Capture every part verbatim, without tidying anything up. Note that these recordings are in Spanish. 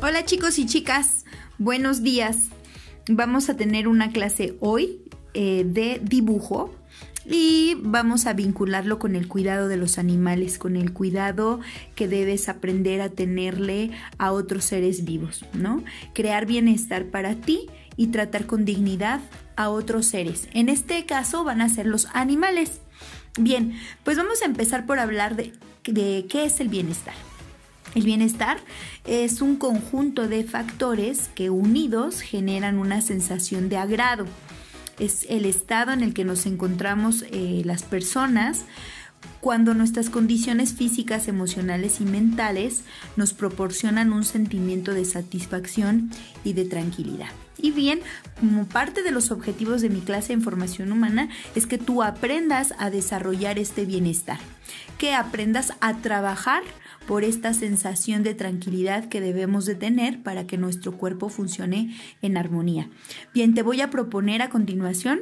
Hola chicos y chicas, buenos días. Vamos a tener una clase hoy eh, de dibujo y vamos a vincularlo con el cuidado de los animales, con el cuidado que debes aprender a tenerle a otros seres vivos, ¿no? Crear bienestar para ti y tratar con dignidad a otros seres. En este caso van a ser los animales. Bien, pues vamos a empezar por hablar de, de qué es el bienestar. El bienestar es un conjunto de factores que unidos generan una sensación de agrado. Es el estado en el que nos encontramos eh, las personas cuando nuestras condiciones físicas, emocionales y mentales nos proporcionan un sentimiento de satisfacción y de tranquilidad. Y bien, como parte de los objetivos de mi clase de formación humana es que tú aprendas a desarrollar este bienestar, que aprendas a trabajar por esta sensación de tranquilidad que debemos de tener para que nuestro cuerpo funcione en armonía. Bien, te voy a proponer a continuación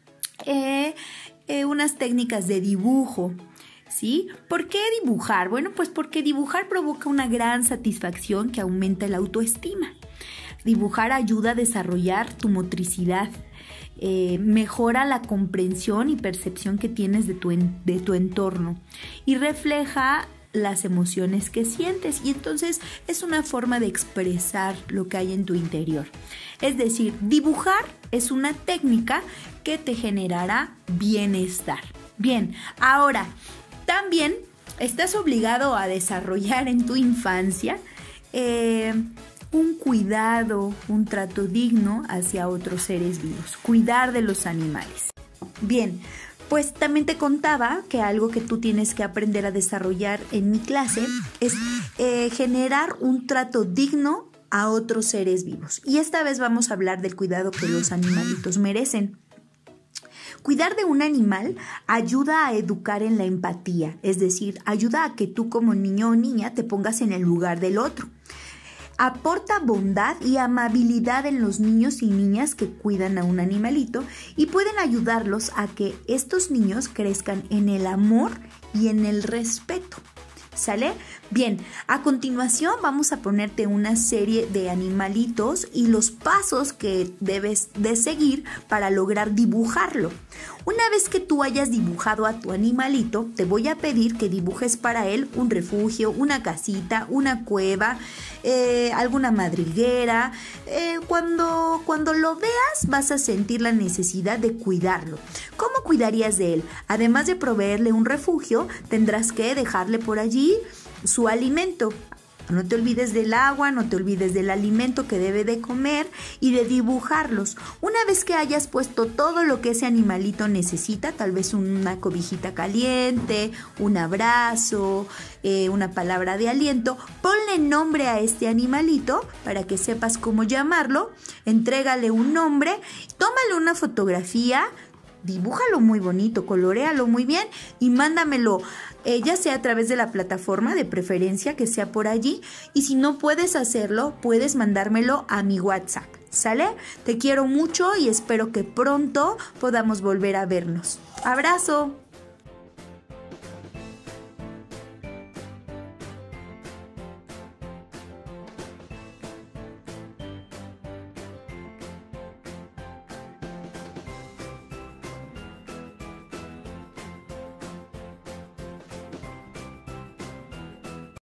eh, eh, unas técnicas de dibujo. ¿Sí? ¿Por qué dibujar? Bueno, pues porque dibujar provoca una gran satisfacción que aumenta la autoestima. Dibujar ayuda a desarrollar tu motricidad, eh, mejora la comprensión y percepción que tienes de tu, en, de tu entorno y refleja las emociones que sientes, y entonces es una forma de expresar lo que hay en tu interior. Es decir, dibujar es una técnica que te generará bienestar. Bien, ahora también estás obligado a desarrollar en tu infancia eh, un cuidado, un trato digno hacia otros seres vivos, cuidar de los animales. Bien, pues también te contaba que algo que tú tienes que aprender a desarrollar en mi clase es eh, generar un trato digno a otros seres vivos. Y esta vez vamos a hablar del cuidado que los animalitos merecen. Cuidar de un animal ayuda a educar en la empatía, es decir, ayuda a que tú como niño o niña te pongas en el lugar del otro. Aporta bondad y amabilidad en los niños y niñas que cuidan a un animalito y pueden ayudarlos a que estos niños crezcan en el amor y en el respeto. ¿Sale? Bien, a continuación vamos a ponerte una serie de animalitos y los pasos que debes de seguir para lograr dibujarlo. Una vez que tú hayas dibujado a tu animalito, te voy a pedir que dibujes para él un refugio, una casita, una cueva, eh, alguna madriguera. Eh, cuando, cuando lo veas vas a sentir la necesidad de cuidarlo. ¿Cómo cuidarías de él? Además de proveerle un refugio, tendrás que dejarle por allí su alimento. No te olvides del agua, no te olvides del alimento que debe de comer y de dibujarlos. Una vez que hayas puesto todo lo que ese animalito necesita, tal vez una cobijita caliente, un abrazo, eh, una palabra de aliento, ponle nombre a este animalito para que sepas cómo llamarlo, entrégale un nombre, tómale una fotografía, dibújalo muy bonito, coloréalo muy bien y mándamelo, eh, ya sea a través de la plataforma, de preferencia que sea por allí, y si no puedes hacerlo, puedes mandármelo a mi WhatsApp, ¿sale? Te quiero mucho y espero que pronto podamos volver a vernos. ¡Abrazo!